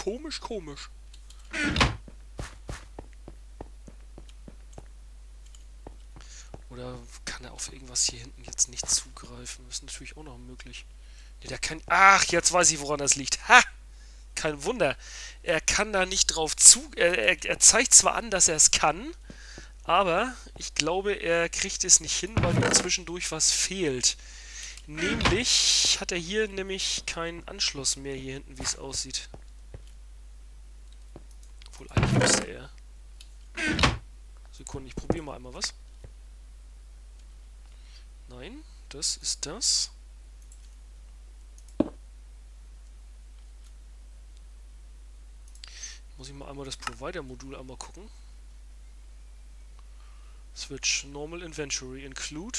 komisch, komisch. Oder kann er auf irgendwas hier hinten jetzt nicht zugreifen? Das ist natürlich auch noch möglich. Nee, der kann... Ach, jetzt weiß ich, woran das liegt. Ha! Kein Wunder. Er kann da nicht drauf zu... Er zeigt zwar an, dass er es kann, aber ich glaube, er kriegt es nicht hin, weil ihm zwischendurch was fehlt. Nämlich hat er hier nämlich keinen Anschluss mehr hier hinten, wie es aussieht. Obwohl, eigentlich müsste er. Sekunde, ich probiere mal einmal was. Nein, das ist das. Muss ich mal einmal das Provider-Modul einmal gucken. Switch, Normal Inventory, Include,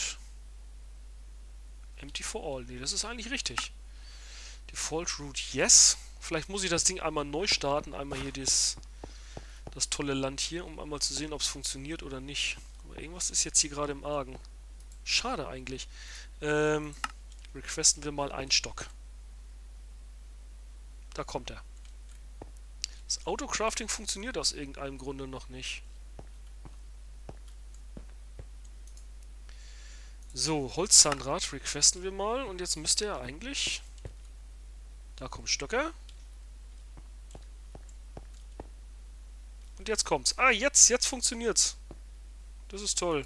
Empty for All. Nee, das ist eigentlich richtig. Default Root, yes. Vielleicht muss ich das Ding einmal neu starten, einmal hier das tolle Land hier, um einmal zu sehen, ob es funktioniert oder nicht. Aber irgendwas ist jetzt hier gerade im Argen. Schade eigentlich. Requesten wir mal einen Stock. Da kommt er. Das Autocrafting funktioniert aus irgendeinem Grunde noch nicht. So, Holzzahnrad requesten wir mal. Und jetzt müsste er eigentlich... Da kommt Stöcker. Und jetzt kommt's. Ah, jetzt funktioniert's. Das ist toll.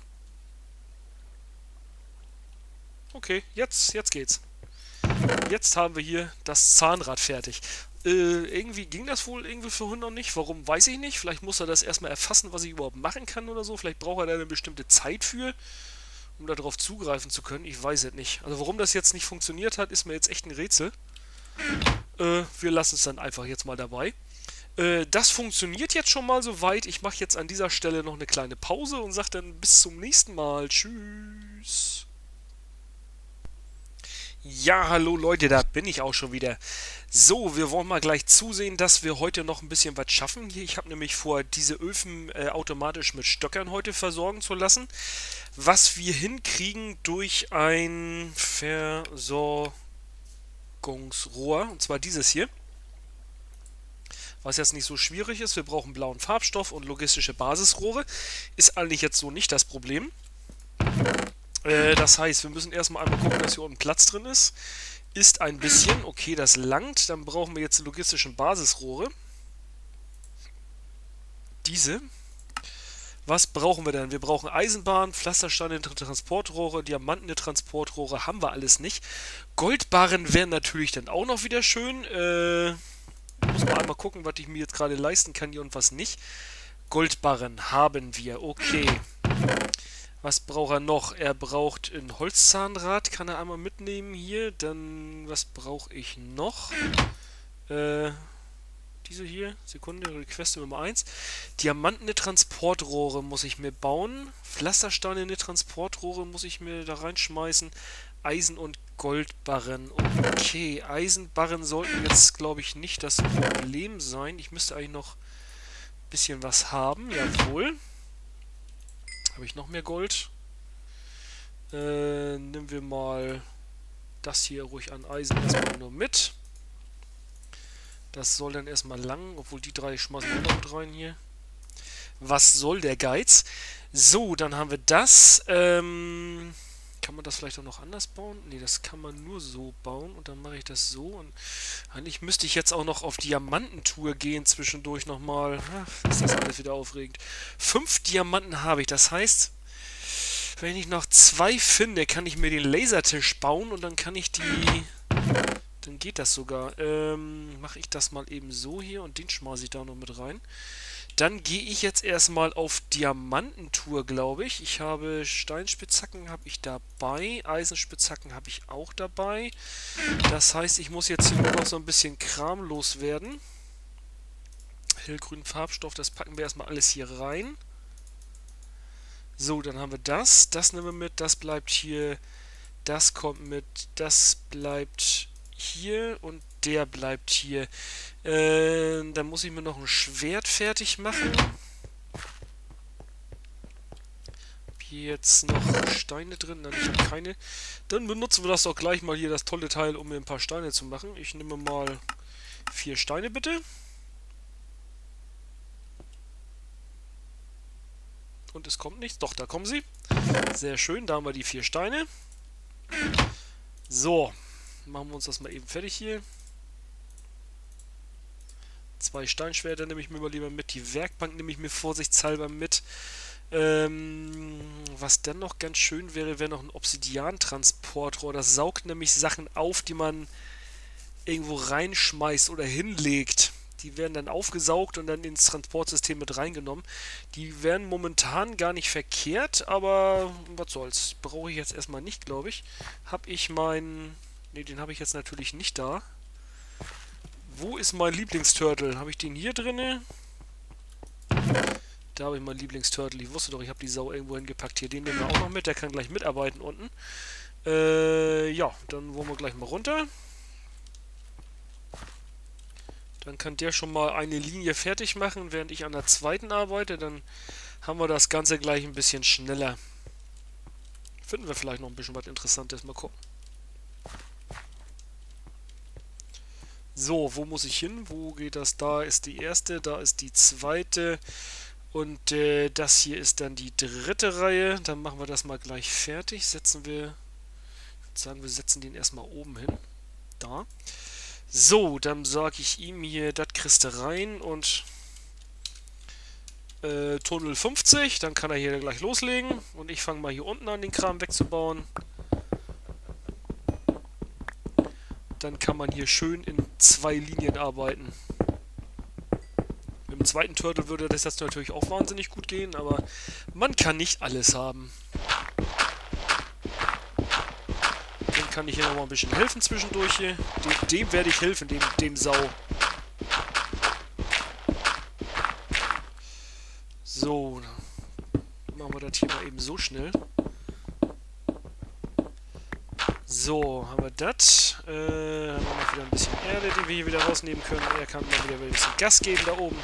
Okay, jetzt geht's. Jetzt haben wir hier das Zahnrad fertig. Irgendwie ging das wohl irgendwie vorhin noch nicht. Warum, weiß ich nicht. Vielleicht muss er das erstmal erfassen, was ich überhaupt machen kann oder so. Vielleicht braucht er da eine bestimmte Zeit für, um darauf zugreifen zu können. Ich weiß es nicht. Also warum das jetzt nicht funktioniert hat, ist mir jetzt echt ein Rätsel. Wir lassen es dann einfach jetzt mal dabei. Das funktioniert jetzt schon mal soweit. Ich mache jetzt an dieser Stelle noch eine kleine Pause und sage dann bis zum nächsten Mal. Tschüss. Ja, hallo Leute, da bin ich auch schon wieder. So, wir wollen mal gleich zusehen, dass wir heute noch ein bisschen was schaffen. Hier, ich habe nämlich vor, diese Öfen automatisch mit Stöckern heute versorgen zu lassen. Was wir hinkriegen durch ein Versorgungsrohr, und zwar dieses hier. Was jetzt nicht so schwierig ist, wir brauchen blauen Farbstoff und logistische Basisrohre. Ist eigentlich jetzt so nicht das Problem. Das heißt, wir müssen erstmal einmal gucken, dass hier unten Platz drin ist. Ist ein bisschen. Okay, das langt. Dann brauchen wir jetzt die logistischen Basisrohre. Diese. Was brauchen wir denn? Wir brauchen Eisenbahn, Pflastersteine, Transportrohre, Diamantene Transportrohre. Haben wir alles nicht. Goldbarren wären natürlich dann auch noch wieder schön. Muss mal einmal gucken, was ich mir jetzt gerade leisten kann hier und was nicht. Goldbarren haben wir. Okay. Was braucht er noch? Er braucht ein Holzzahnrad, kann er einmal mitnehmen hier. Dann, was brauche ich noch? Diese hier, Sekunde, Request Nummer 1. Diamantene Transportrohre muss ich mir bauen. Pflastersteine Transportrohre muss ich mir da reinschmeißen. Eisen- und Goldbarren. Okay, Eisenbarren sollten jetzt, glaube ich, nicht das Problem sein. Ich müsste eigentlich noch ein bisschen was haben. Jawohl. Habe ich noch mehr Gold? Nehmen wir mal das hier ruhig an Eisen erstmal nur mit. Das soll dann erstmal lang, obwohl die drei schmeißen wir noch mit rein hier. Was soll der Geiz? So, dann haben wir das. Kann man das vielleicht auch noch anders bauen? Ne, das kann man nur so bauen. Und dann mache ich das so. Und eigentlich müsste ich jetzt auch noch auf Diamantentour gehen zwischendurch nochmal. Ach, ist das alles wieder aufregend. 5 Diamanten habe ich. Das heißt, wenn ich noch 2 finde, kann ich mir den Lasertisch bauen. Und dann kann ich die... Dann geht das sogar. Mache ich das mal eben so hier. Und den schmeiße ich da noch mit rein. Dann gehe ich jetzt erstmal auf Diamantentour, glaube ich. Ich habe Steinspitzhacken habe ich dabei, Eisenspitzhacken habe ich auch dabei. Das heißt, ich muss jetzt hier nur noch so ein bisschen Kram loswerden. Hellgrünen Farbstoff, das packen wir erstmal alles hier rein. So, dann haben wir das. Das nehmen wir mit, das bleibt hier. Das kommt mit, das bleibt hier und der bleibt hier. Dann muss ich mir noch ein Schwert fertig machen. Hab hier jetzt noch Steine drin. Nein, ich habe keine. Dann benutzen wir das doch gleich mal hier, das tolle Teil, um mir ein paar Steine zu machen. Ich nehme mal 4 Steine bitte. Und es kommt nichts. Doch, da kommen sie. Sehr schön, da haben wir die 4 Steine. So, machen wir uns das mal eben fertig hier. 2 Steinschwerter nehme ich mir mal lieber mit. Die Werkbank nehme ich mir vorsichtshalber mit. Was dann noch ganz schön wäre, wäre noch ein Obsidian-Transportrohr. Das saugt nämlich Sachen auf, die man irgendwo reinschmeißt oder hinlegt. Die werden dann aufgesaugt und dann ins Transportsystem mit reingenommen. Die wären momentan gar nicht verkehrt, aber was soll's. Brauche ich jetzt erstmal nicht, glaube ich. Habe ich meinen... Ne, den habe ich jetzt natürlich nicht da. Wo ist mein Lieblingsturtle? Habe ich den hier drinne? Da habe ich meinen Lieblingsturtle. Ich wusste doch, ich habe die Sau irgendwo hingepackt. Hier, den nehmen wir auch noch mit. Der kann gleich mitarbeiten unten. Ja, dann wollen wir gleich mal runter. Dann kann der schon mal eine Linie fertig machen, während ich an der zweiten arbeite. Dann haben wir das Ganze gleich ein bisschen schneller. Finden wir vielleicht noch ein bisschen was Interessantes. Mal gucken. So, wo muss ich hin? Wo geht das? Da ist die erste, da ist die zweite. Und das hier ist dann die 3. Reihe. Dann machen wir das mal gleich fertig. Ich würde sagen, wir setzen den erstmal oben hin. Da. So, dann sage ich ihm hier, das kriegst du rein und Tunnel 50, dann kann er hier gleich loslegen und ich fange mal hier unten an, den Kram wegzubauen. Dann kann man hier schön in 2 Linien arbeiten. Mit dem zweiten Turtle würde das jetzt natürlich auch wahnsinnig gut gehen, aber man kann nicht alles haben. Kann ich hier nochmal ein bisschen helfen zwischendurch hier. Dem werde ich helfen, dem Sau. So, dann machen wir das hier mal eben so schnell. So, haben wir das. Haben wir noch wieder ein bisschen Erde, die wir hier wieder rausnehmen können. Er kann mal wieder ein bisschen Gas geben da oben.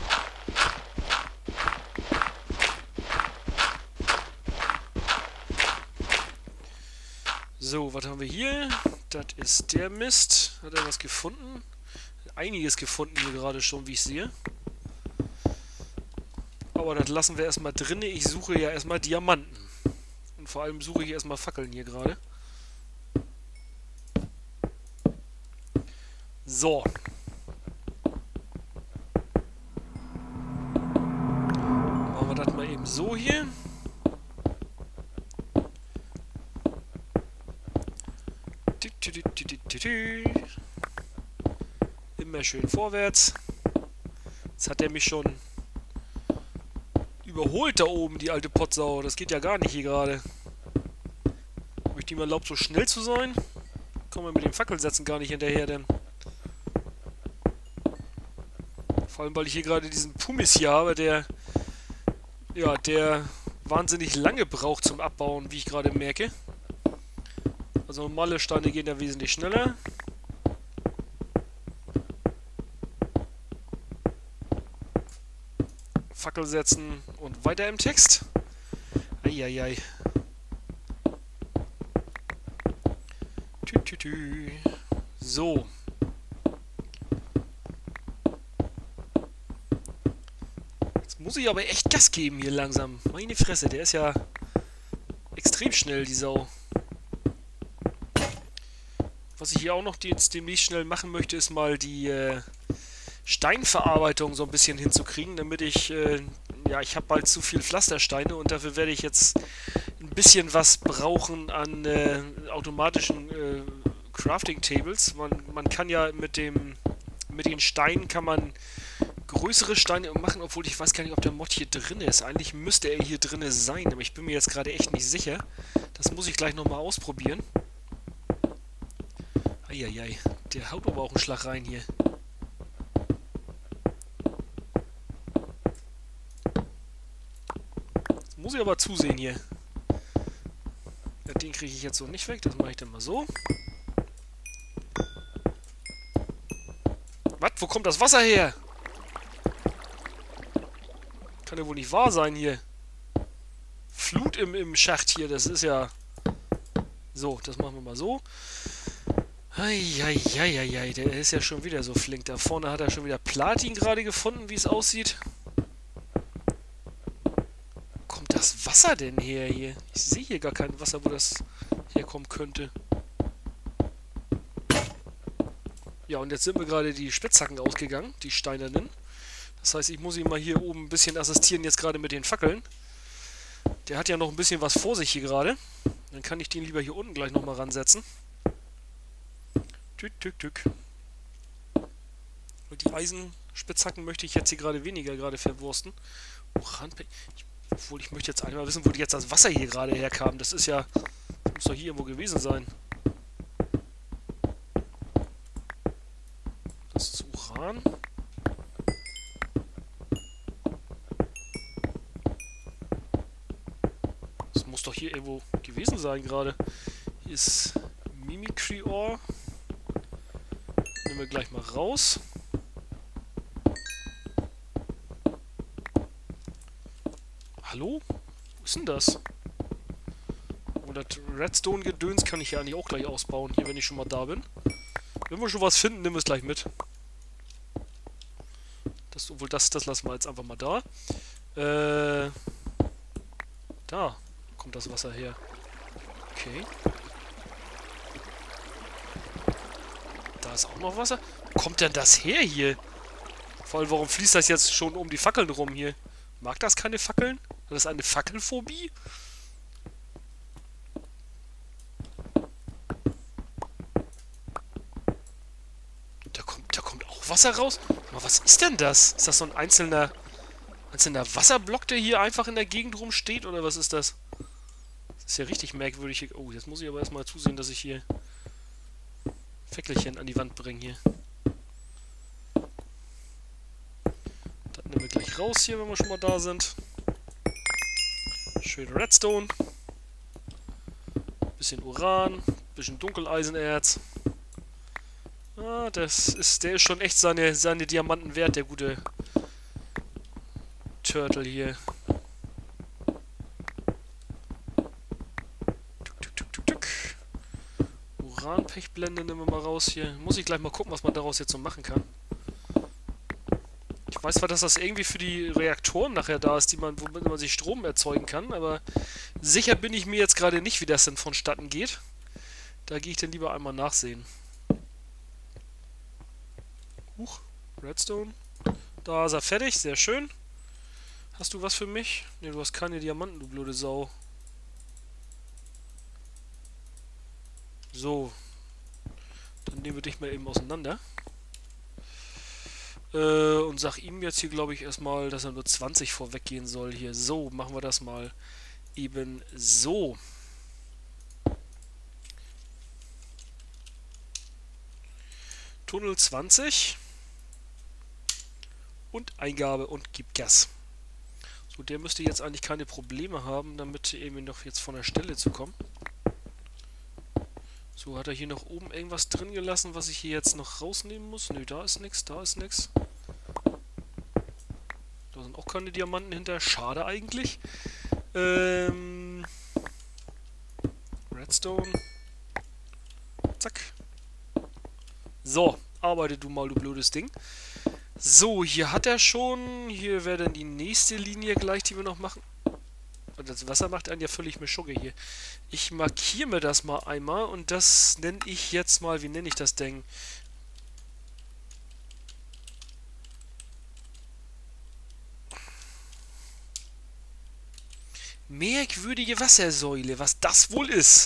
So, was haben wir hier? Das ist der Mist. Hat er was gefunden? Einiges gefunden hier gerade schon, wie ich sehe. Aber das lassen wir erstmal drin. Ich suche ja erstmal Diamanten. Und vor allem suche ich erstmal Fackeln hier gerade. So. Machen wir das mal eben so hier. Immer schön vorwärts. Jetzt hat er mich schon überholt da oben, die alte Potsau. Das geht ja gar nicht hier gerade. Ob ich die mal erlaubt, so schnell zu sein? Kommen wir mit dem Fackelsetzen gar nicht hinterher, denn. Vor allem, weil ich hier gerade diesen Pumis hier habe, der wahnsinnig lange braucht zum Abbauen, wie ich gerade merke. Also normale Steine gehen ja wesentlich schneller. Fackel setzen und weiter im Text. Eieiei. So. Jetzt muss ich aber echt Gas geben hier langsam. Meine Fresse, der ist ja extrem schnell, die Sau. Was ich hier auch noch jetzt demnächst schnell machen möchte, ist mal die Steinverarbeitung so ein bisschen hinzukriegen, damit ich, ich habe bald zu viel Pflastersteine und dafür werde ich jetzt ein bisschen was brauchen an automatischen Crafting Tables. Man kann ja mit den Steinen kann man größere Steine machen, obwohl ich weiß gar nicht, ob der Mod hier drin ist. Eigentlich müsste er hier drin sein, aber ich bin mir jetzt gerade echt nicht sicher. Das muss ich gleich nochmal ausprobieren. Eieiei, der haut aber auch einen Schlag rein hier. Jetzt muss ich aber zusehen hier. Ja, den kriege ich jetzt so nicht weg, das mache ich dann mal so. Was? Wo kommt das Wasser her? Kann ja wohl nicht wahr sein hier. Flut im Schacht hier, das ist ja... So, das machen wir mal so. Eieieiei, der ist ja schon wieder so flink. Da vorne hat er schon wieder Platin gerade gefunden, wie es aussieht. Wasser denn her hier? Ich sehe hier gar kein Wasser, wo das herkommen könnte. Ja, und jetzt sind mir gerade die Spitzhacken ausgegangen, die steinernen. Das heißt, ich muss ihm mal hier oben ein bisschen assistieren, jetzt gerade mit den Fackeln. Der hat ja noch ein bisschen was vor sich hier gerade. Dann kann ich den lieber hier unten gleich nochmal ransetzen. Tück, tück, tück. Und die Eisenspitzhacken möchte ich jetzt hier gerade verwursten. Obwohl, ich möchte jetzt einmal wissen, wo jetzt das Wasser hier gerade herkam. Das ist ja... Das muss doch hier irgendwo gewesen sein. Das ist Uran. Das muss doch hier irgendwo gewesen sein gerade. Hier ist Mimicry Ore. Nehmen wir gleich mal raus. Hallo? Wo ist denn das? Und das Redstone-Gedöns kann ich ja eigentlich auch gleich ausbauen, hier, wenn ich schon mal da bin. Wenn wir schon was finden, nehmen wir es gleich mit. Obwohl, das lassen wir jetzt einfach mal da. Da kommt das Wasser her. Okay. Da ist auch noch Wasser. Wo kommt denn das her hier? Vor allem, warum fließt das jetzt schon um die Fackeln rum hier? Mag das keine Fackeln? Hat das eine Fackelphobie? Da kommt auch Wasser raus? Aber was ist denn das? Ist das so ein einzelner Wasserblock, der hier einfach in der Gegend rumsteht? Oder was ist das? Das ist ja richtig merkwürdig. Oh, jetzt muss ich aber erstmal zusehen, dass ich hier Fäckelchen an die Wand bringe hier. Das nehmen wir gleich raus hier, wenn wir schon mal da sind. Schön Redstone. Bisschen Uran. Bisschen Dunkeleisenerz. Ah, der ist schon echt seine Diamanten wert, der gute Turtle hier. Uranpechblende nehmen wir mal raus hier. Muss ich gleich mal gucken, was man daraus jetzt so machen kann. Ich weiß zwar, dass das irgendwie für die Reaktoren nachher da ist, womit man sich Strom erzeugen kann, aber sicher bin ich mir jetzt gerade nicht, wie das denn vonstatten geht. Da gehe ich dann lieber einmal nachsehen. Huch, Redstone. Da ist er fertig, sehr schön. Hast du was für mich? Ne, du hast keine Diamanten, du blöde Sau. So. Dann nehmen wir dich mal eben auseinander. Und sag ihm jetzt hier, glaube ich, erstmal, dass er nur 20 vorweggehen soll hier. So, machen wir das mal eben so. Tunnel 20. Und Eingabe und gib Gas. So, der müsste jetzt eigentlich keine Probleme haben, damit irgendwie noch jetzt von der Stelle zu kommen. So, hat er hier noch oben irgendwas drin gelassen, was ich hier jetzt noch rausnehmen muss? Nö, da ist nichts, da ist nichts. Da sind auch keine Diamanten hinter. Schade eigentlich. Redstone. Zack. So, arbeite du mal, du blödes Ding. So, hier hat er schon. Hier wäre dann die nächste Linie gleich, die wir noch machen. Und das Wasser macht einen ja völlig Mischugge hier. Ich markiere mir das mal einmal und das nenne ich jetzt mal, wie nenne ich das Ding? Merkwürdige Wassersäule, was das wohl ist.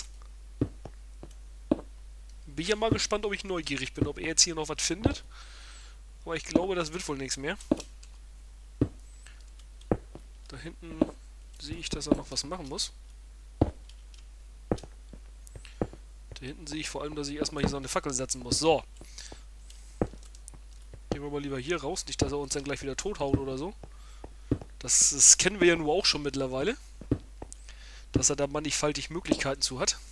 Bin ja mal gespannt, ob ich neugierig bin, ob er jetzt hier noch was findet. Aber ich glaube, das wird wohl nichts mehr. Da hinten sehe ich, dass er noch was machen muss. Da hinten sehe ich vor allem, dass ich erstmal hier so eine Fackel setzen muss. So. Gehen wir mal lieber hier raus, nicht, dass er uns dann gleich wieder tothaut oder so. Das kennen wir ja nur auch schon mittlerweile. Dass er da mannigfaltig Möglichkeiten zu hat.